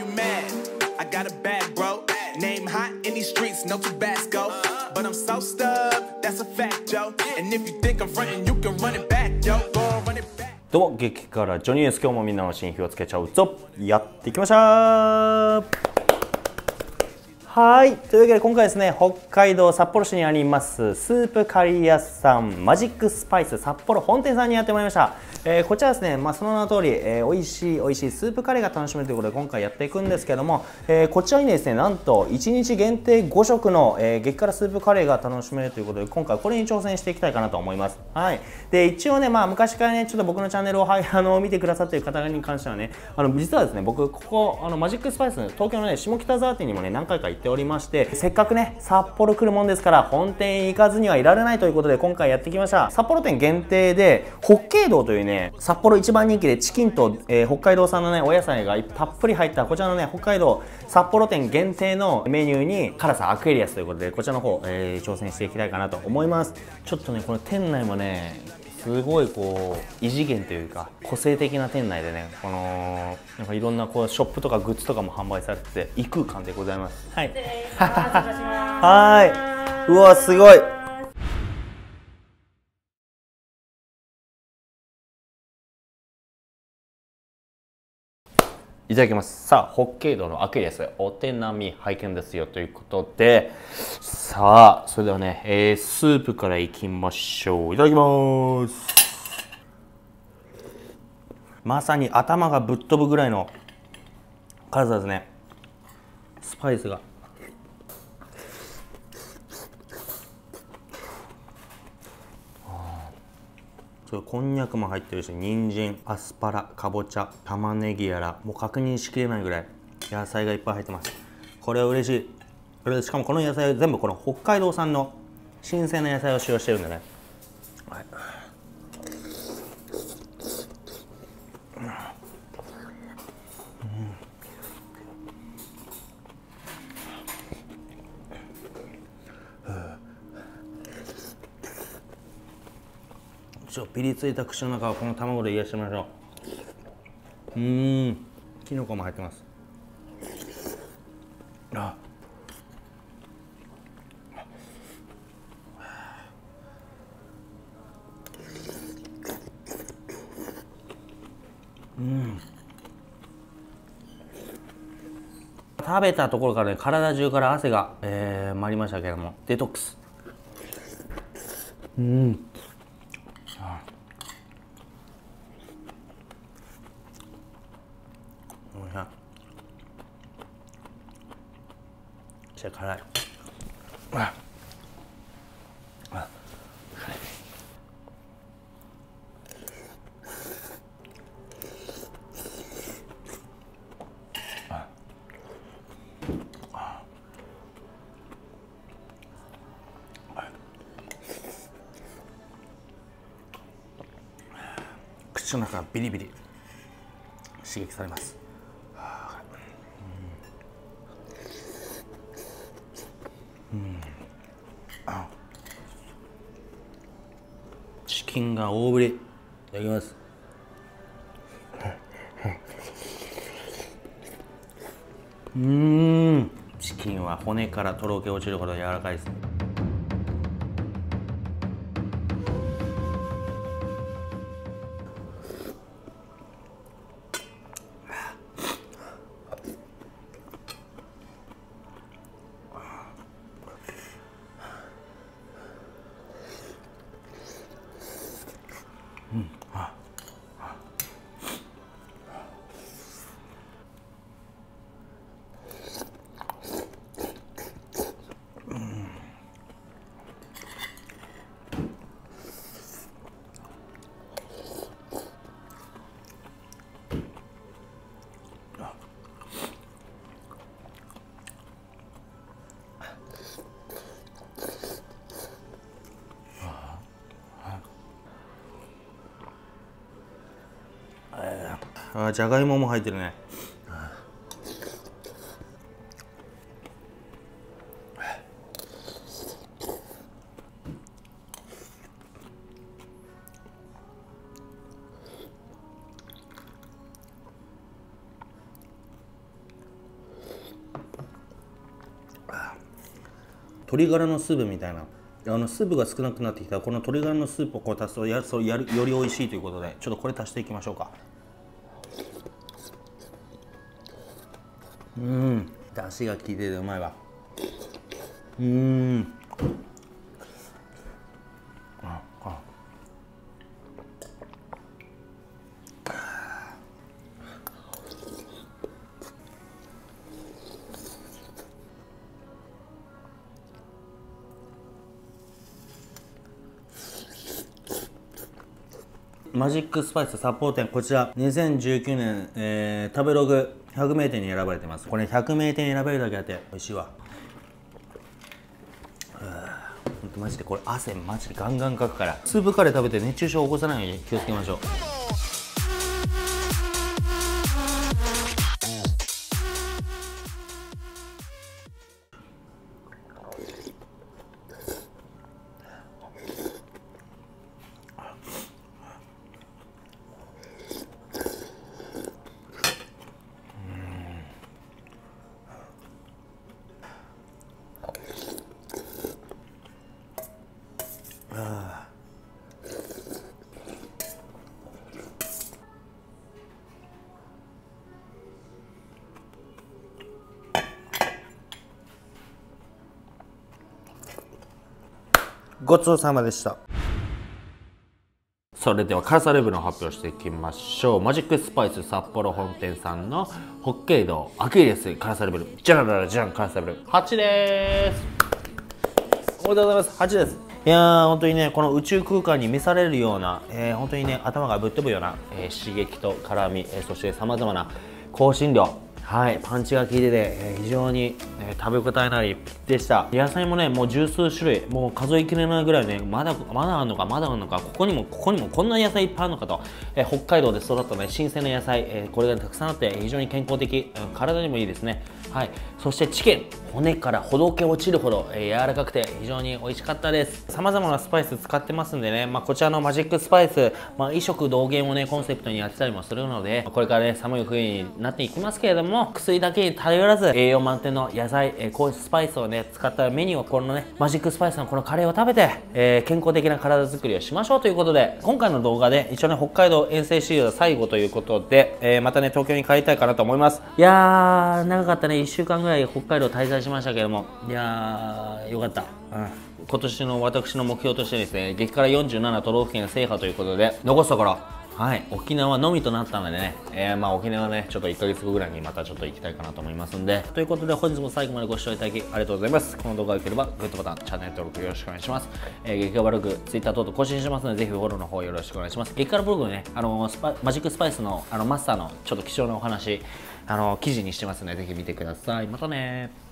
mad? I got a bad bro. Name hot in these streets, no Tabasco. But I'm so stubbed, that's a fact, yo. And if you think I'm frontin', you can run it back, yo. Go on, run it back. どうも激辛ジョニーです。今日もみんなの新火をつけちゃうぞ。やっていきました。はい、というわけで今回ですね、北海道札幌市にありますスープカリー屋さんマジックスパイス札幌本店さんにやってまいりました。こちらですね、その名の通り、美味しいスープカレーが楽しめるということで今回やっていくんですけども、こちらにですね、なんと1日限定5食の、激辛スープカレーが楽しめるということで今回これに挑戦していきたいかなと思います。はい。で、一応ね、昔からね、ちょっと僕のチャンネルを見てくださっている方に関してはね、実はですね、僕ここマジックスパイス東京のね下北沢店にもね何回か行っておりまして、せっかくね札幌来るもんですから本店行かずにはいられないということで今回やってきました。札幌店限定で北海道というね札幌一番人気でチキンと、北海道産のねお野菜がたっぷり入ったこちらのね北海道札幌店限定のメニューに辛さアクエリアスということでこちらの方、挑戦していきたいかなと思います。ちょっとねこの店内もねすごいこう異次元というか個性的な店内でね、なんかいろんなこうショップとかグッズとかも販売されてて異空間でございます。はい。はい。うわすごい。いただきます。さあ北海道のアクエリアスお手並み拝見ですよということで、さあそれではね、スープからいきましょう。いただきます。まさに頭がぶっ飛ぶぐらいの辛さですね。スパイスがこんにゃくも入ってるし、人参、アスパラ、かぼちゃ、玉ねぎやらもう確認しきれないぐらい野菜がいっぱい入ってます。これは嬉しい。これしかもこの野菜は全部この北海道産の新鮮な野菜を使用してるんでね、はい。ピリついた口の中をこの卵で癒してみましょう。きのこも入ってます。食べたところからね体中から汗が、回りましたけれどもデトックス。めっちゃ辛い。口の中がビリビリ刺激されます。チキンが大ぶり。いただきます。チキンは骨からとろけ落ちるほど柔らかいです。じゃがいもも入ってるね。 鶏ガラのスープみたいな、スープが少なくなってきたらこの鶏ガラのスープをこう足すとより美味しいということで、ちょっとこれ足していきましょうか。出汁が効いててうまいわ。マジックスパイス札幌店、こちら2019年、食べログ100名店に選ばれてます。これ100名店に選ばれるだけあって美味しいわ。ほんとマジでこれ汗マジでガンガンかくから、スープカレー食べて熱中症を起こさないように気をつけましょう。ごちそうさまでした。それでは辛さレベルの発表していきましょう。マジックスパイス札幌本店さんの北海道アキレス辛さレベル、じゃららじゃん、辛さレベル8でーす。おめでとうございます。8です。いやー、本当にね、この宇宙空間に召されるような、本当にね、頭がぶっ飛ぶような、刺激と辛み、そしてさまざまな香辛料、はい、パンチが効いてて、非常に、食べ応えのありでした。野菜もね、もう十数種類、もう数えきれないぐらいね、まだあるのか、まだあるのか、ここにもこんな野菜いっぱいあるのかと、北海道で育ったね、新鮮な野菜、これがたくさんあって、非常に健康的、体にもいいですね。はい、そしてチキン、骨からほどけ落ちるほど、柔らかくて非常に美味しかったです。さまざまなスパイス使ってますんでね、こちらのマジックスパイス、異食同源をね、コンセプトにやってたりもするので、これからね、寒い冬になっていきますけれども、薬だけに頼らず、栄養満点の野菜、こういうスパイスをね、使ったメニューを、このね、マジックスパイスのこのカレーを食べて、健康的な体作りをしましょうということで、今回の動画で一応ね、北海道遠征シリーズ最後ということで、またね、東京に帰りたいかなと思います。いやー、長かったね、1週間ぐらい北海道滞在しましたけども、いやー、よかった。今年の私の目標としてですね、激辛47都道府県制覇ということで、残すところ、はい、沖縄のみとなったのでね、沖縄ね、ちょっと1ヶ月後ぐらいにまたちょっと行きたいかなと思いますんで、ということで本日も最後までご視聴いただきありがとうございます。この動画が良ければグッドボタン、チャンネル登録よろしくお願いします。激辛ブログ、Twitter 等々更新してますので、ぜひフォローの方よろしくお願いします。激辛ブログね、マジックスパイスのマスターのちょっと貴重なお話、記事にしてますので、ぜひ見てください。またねー。